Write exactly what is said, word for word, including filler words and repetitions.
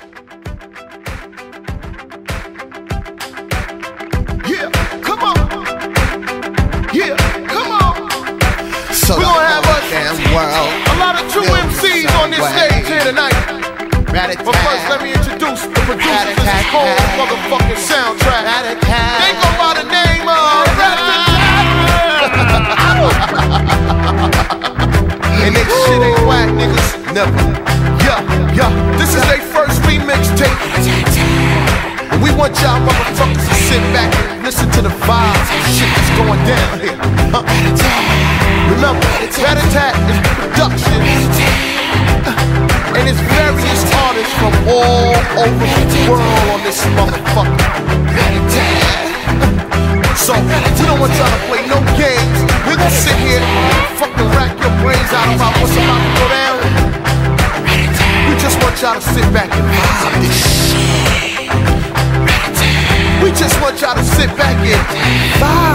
Yeah, come on. Yeah, come on. So we're gonna have us world. A lot of true M Cs on this stage here tonight. But first, let me introduce the producers of this whole motherfucking soundtrack. They go by the name of and they shit ain't whack, niggas. Never. Yeah, yeah. This is their first remix tape. And we want y'all motherfuckers to sit back and listen to the vibes and shit that's going down here. Huh? Remember, Rat-a-tat is production. And it's various artists from all over the world on this motherfucker. So, we don't want y'all to play no games. We're gonna sit here and fucking rack your brains out about what's about to go down. We just want y'all to sit back and vibe this shit. We just want y'all to sit back and vibe.